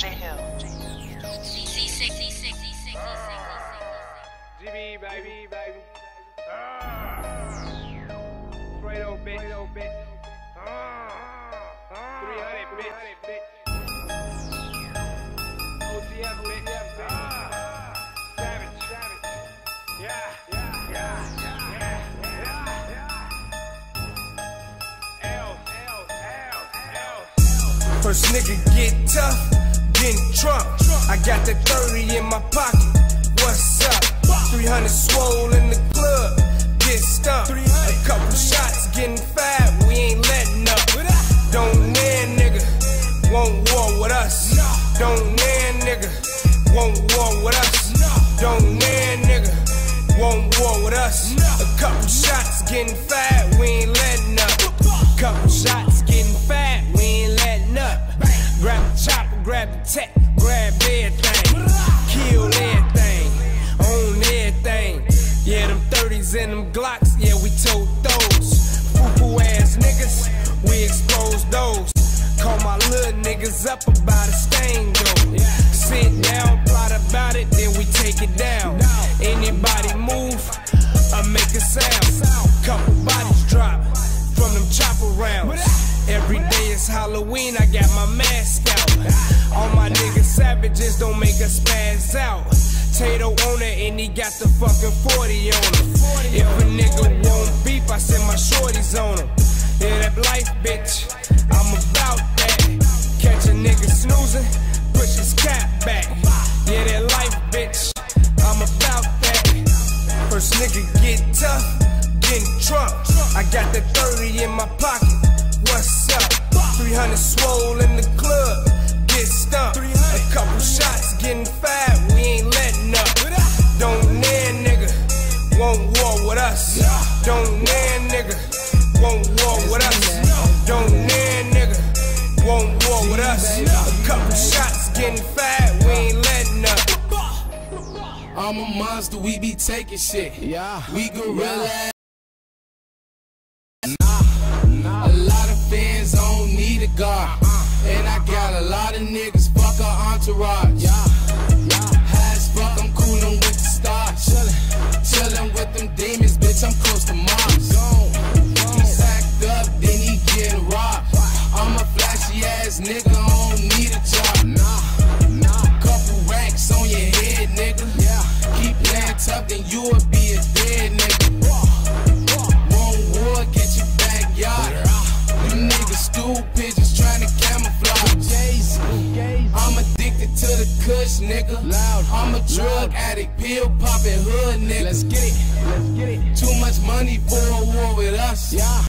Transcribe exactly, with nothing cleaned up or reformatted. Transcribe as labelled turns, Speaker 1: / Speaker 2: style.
Speaker 1: J-Hill.
Speaker 2: C six, C six, C six, C six,
Speaker 3: G B, baby, baby. Fredo, bitch. Fredo, bitch. three hundred, bitch. O T F, bitch. Savage, savage. Yeah, yeah, yeah, yeah, yeah. L, L, L, L.
Speaker 4: First nigga get tough, getting drunk. I got that thirty in my pocket. What's up? three hundred swole in the club, get stuck. A couple shots, getting fat, we ain't letting up. Don't win, nigga, won't war with us. Don't win, nigga, won't war with us. Don't win, nigga, won't war with us. A couple shots, getting fat, we ain't letting up. Couple shots, getting fat, we ain't letting up. Grab the chopper, grab the tech, grab everything. Kill everything, own everything. Yeah, them thirties and them Glocks, yeah, we told those. Foo-foo ass niggas, we expose those. Call my little niggas up about a stain though. Sit down, plot about it, then we take it down. Anybody move, or make a sound. Couple bodies drop from them chopper rounds. Every day is Halloween, I got my mask out. All my niggas savages, don't make us spaz out. Tato on it and he got the fucking forty on him. If a nigga want beef, I send my shorties on him. Yeah, that life, bitch, I'm about that. Catch a nigga snoozing, push his cap back. Yeah, that life, bitch, I'm about that. First nigga get tough, getting drunk. I got that thirty in my pocket. What's up? three hundred swole in the club, get stumped. A couple shots, getting fat, we ain't letting up. Don't near nigga, won't war with us. Don't near nigga, won't war with us. Don't near nigga, won't war with us. A couple shots, getting fat, we ain't letting up.
Speaker 5: I'm a monster, we be taking shit. Yeah, we gorilla. A lot of fans don't need a guard, and I got a lot of niggas fuck a entourage. High as fuck, I'm coolin' with the stars, chillin' with them demons, bitch. I'm close to Mars. He sacked up, then he getting robbed. I'm a flashy ass nigga, I don't need a job. Couple racks on your head, nigga. Keep playing tough, then you will be a dead nigga. Won't war, get your backyard. You niggas stupid, just trying to camouflage. I'm addicted to the kush, nigga. I'm a drug addict, pill poppin' hood nigga. Let's get it, let's get it. Too much money for a war with us.